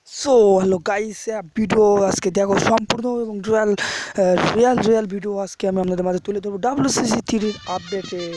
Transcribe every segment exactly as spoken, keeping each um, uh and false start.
So hello guys, video আজকে দেখো সম্পূর্ণ এবং রিয়াল রিয়াল রিয়াল ভিডিও আজকে আমি আপনাদের মাঝে তুলে ধরবো ডাব্লিউসিসি থ্রির আপডেটের।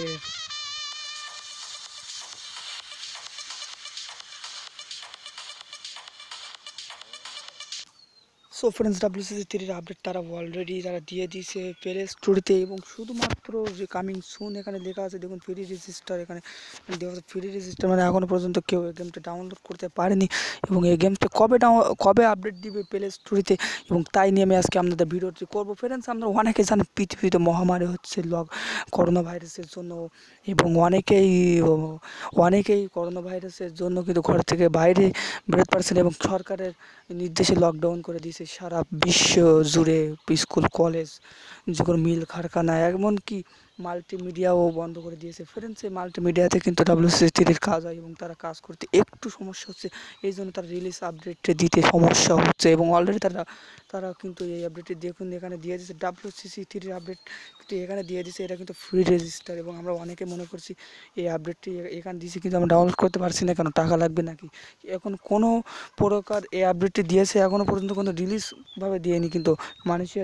সো ফ্রেন্ডস, ডাব্লিউসিসি থ্রির আপডেট তারা অলরেডি তারা দিয়ে দিয়েছে প্লে স্টোরিতে, এবং শুধুমাত্র যে কামিং সুন এখানে লেখা আছে। দেখুন ফ্রি রেজিস্টার এখানে দেওয়া আছে। ফ্রি রেজিস্টার মানে এখনও পর্যন্ত কেউ এই গেমটা ডাউনলোড করতে পারেনি, এবং এই গেমটা কবে ডাউন কবে আপডেট দিবে প্লে স্টোরিতে, এবং তাই নিয়ে আমি আজকে আপনাদের ভিডিওটি করবো। ফ্রেন্ডস, আমরা অনেকে জানেন পৃথিবীতে মহামারী হচ্ছে লগ করোনা ভাইরাসের জন্য, এবং অনেকেই অনেকেই করোনা ভাইরাসের জন্য কিন্তু ঘর থেকে বাইরে বেরোতে পারছেন, এবং সরকারের নির্দেশে লকডাউন করে দিয়েছে সারা বিশ্ব জুড়ে। স্কুল, কলেজ, যে কোনো মিল, কারখানা, এমনকি মাল্টিমিডিয়াও বন্ধ করে দিয়েছে। ফ্রেন্ডস, এই মাল্টিমিডিয়াতে কিন্তু ডাব্লিউসিসি থ্রির কাজ হয়, এবং তারা কাজ করতে একটু সমস্যা হচ্ছে। এই জন্য তারা রিলিজ আপডেট দিতে সমস্যা হচ্ছে, এবং অলরেডি তারা তারা কিন্তু এই আপডেটটি দেখুন এখানে দিয়ে দিয়েছে। ডাব্লিউসিসি থ্রির আপডেট কিন্তু এখানে দিয়ে দিয়েছে। এটা কিন্তু ফ্রি রেজিস্টার, এবং আমরা অনেকে মনে করছি এই আপডেটটি এখানে দিয়েছে কিন্তু আমরা ডাউনলোড করতে পারছি না, কেন টাকা লাগবে নাকি। এখন কোনো প্রকার এই আপডেটটি দিয়েছে, এখনও পর্যন্ত কোনো রিলিজভাবে দিয়েনি, কিন্তু মানুষের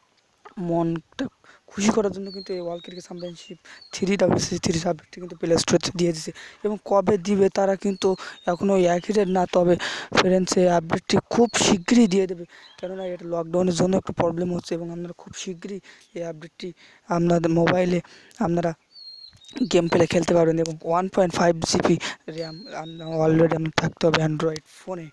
মনটা খুশি করার জন্য কিন্তু এই world cricket championship three WCC three আপডেটটি কিন্তু প্লে স্টোরে দিয়ে দিয়েছে। এবং কবে দিবে তারা কিন্তু এখনও অ্যাকুরেট না, তবে ফ্রেন্ডস এই আপডেটটি খুব শীঘ্রই দিয়ে দেবে, কেননা এটা লকডাউনের জন্য একটু প্রবলেম হচ্ছে, এবং আপনারা খুব শীঘ্রই এই আপডেটটি আপনাদের মোবাইলে আপনারা গেম প্লে খেলতে পারবেন, এবং one point five GB RAM already আপনার থাকতে হবে অ্যান্ড্রয়েড ফোনে।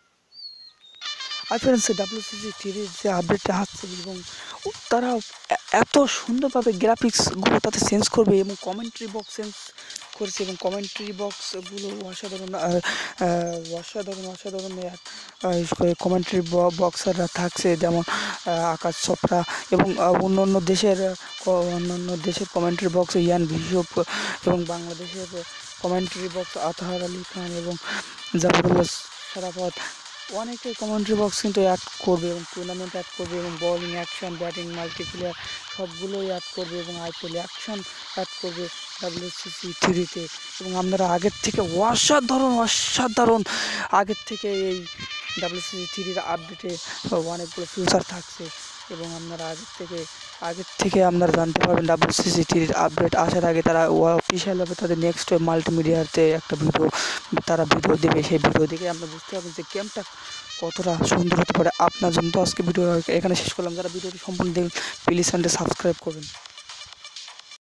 আর ফ্রেন্ডস, ডাব্লিউসিসি থ্রির যে আপডেটটা আসছে, এবং তারা এত সুন্দরভাবে গ্রাফিক্সগুলো তাতে চেঞ্জ করবে, এবং কমেন্ট্রি বক্স চেঞ্জ করেছে, এবং কমেন্ট্রি বক্সগুলো অসাধারণ অসাধারণ অসাধারণ কমেন্ট্রি বক্সাররা থাকছে, যেমন আকাশ চোপড়া, এবং অন্য অন্য দেশের অন্যান্য দেশের কমেন্ট্রি বক্স ইয়ান ভিশপ, এবং বাংলাদেশের কমেন্ট্রি বক্স আতহার আলী খান এবং জাফরুল্লাহ সারাফত। অনেকে কমেন্ট্রি বক্স কিন্তু অ্যাড করবে, এবং টুর্নামেন্ট অ্যাড করবে, এবং বলিং, অ্যাকশন, ব্যাটিং, মাল্টিপ্লেয়ার সবগুলোই অ্যাড করবে, এবং আইপিএল অ্যাকশন অ্যাড করবে ডাব্লিউসিসি থ্রিতে। এবং আপনারা আগের থেকে অসাধারণ অসাধারণ আগের থেকে এই ডাব্লিউসিসি থ্রির আপডেটে অনেকগুলো ফিউচার থাকছে, এবং আপনারা আগের থেকে আগের থেকে আপনারা জানতে পারবেন ডাব্লিউসিসি থ্রির আপডেট আসার আগে তারা অফিসিয়ালভাবে তাদের নেক্সট মাল্টিমিডিয়াতে একটা ভিডিও তারা ভিডিও দেবে। সেই ভিডিও দেখে আমরা বুঝতে পারবেন যে গেমটা কতটা সুন্দর হতে পারে। আপনার জন্য তো আজকে ভিডিও এখানে শেষ করলাম। যারা ভিডিওটি সম্পূর্ণ দেখবেন প্লিজ চ্যানেলটি সাবস্ক্রাইব করবেন।